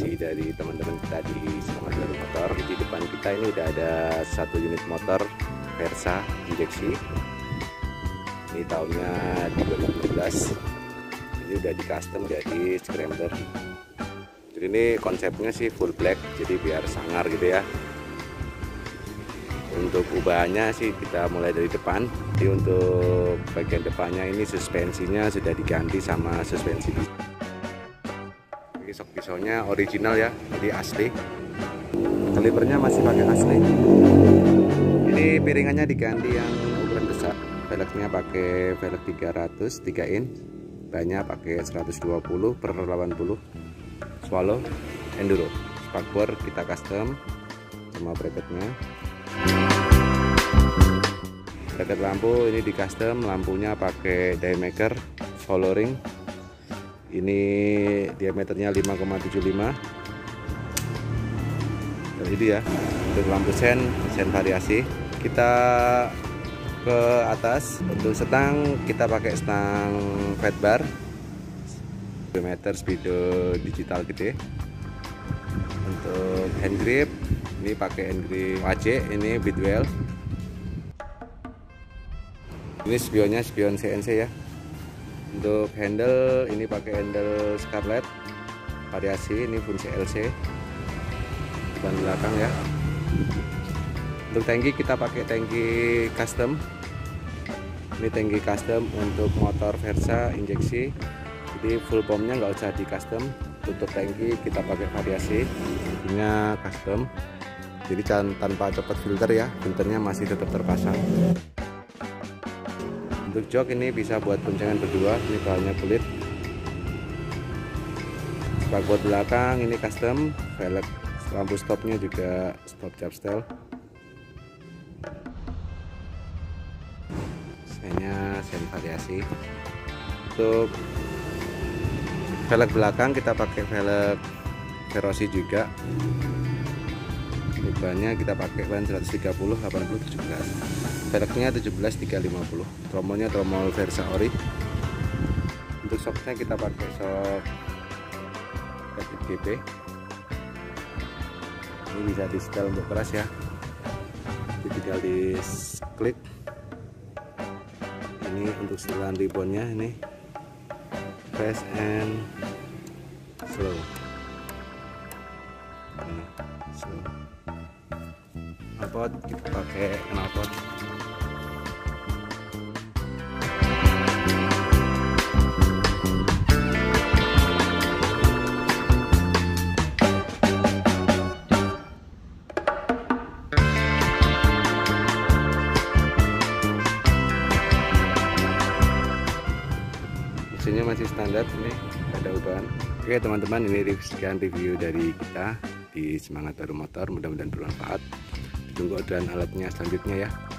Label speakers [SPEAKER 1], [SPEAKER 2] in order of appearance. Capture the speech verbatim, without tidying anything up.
[SPEAKER 1] rekomendasi dari teman-teman kita di Semangat Baru Motor. Di depan kita ini udah ada satu unit motor Versa injeksi. Ini tahunnya dua ribu enam belas. Ini udah di custom jadi scrambler. Jadi ini konsepnya sih full black, jadi biar sangar gitu ya. Untuk ubahannya sih kita mulai dari depan. Jadi untuk bagian depannya ini suspensinya sudah diganti sama suspensi. Ini sok pisaunya original ya, jadi asli. Kalipernya masih pakai asli. Ini piringannya diganti yang ukuran besar. Velgnya pakai velg tiga ratus tiga in. Bannya pakai seratus dua puluh per delapan puluh. Swallow enduro. Spakbor kita custom sama bracketnya. Bracket lampu ini di custom, lampunya pakai diemaker follow ring. Ini diameternya lima koma tujuh lima. Dan ini ya untuk lampu sen, sen variasi. Kita ke atas untuk stang kita pakai stang fat bar meter speedo digital gede. Untuk hand grip ini pakai hand grip A C, ini Bidwell. Ini spionnya spion C N C ya. Untuk handle ini pakai handle Scarlett variasi, ini fungsi L C. Ban belakang ya. Untuk tangki kita pakai tangki custom. Ini tangki custom untuk motor Versa injeksi. Jadi full pumpnya nggak usah di custom. Tutup tangki kita pakai variasi. Ini custom. Jadi tanpa copot filter ya. Filternya masih tetap terpasang. Untuk jok ini bisa buat boncengan berdua. Ini bahannya kulit. Spakbor belakang ini custom. Velg lampu stopnya juga stop cap style. Sennya sen variasi. Untuk velg belakang kita pakai velg Verosi juga. Ini bannya kita pakai ban seratus tiga puluh delapan puluh tujuh belas. Velgnya tujuh belas tiga lima puluh. Tromolnya tromol Versa ori. Untuk shocknya kita pakai shock Rapid G P. Ini bisa di setel untuk keras ya. Jadi tinggal di klik. Ini untuk setelan ribbonnya ini fast and slow. Ini slow. Knalpot kita pakai knalpot. Mesinnya masih standar, ini ada ubahan. Oke teman-teman, ini sekian review dari kita di Semangat Baru Motor, mudah-mudahan bermanfaat. Tunggu orderan alatnya selanjutnya ya.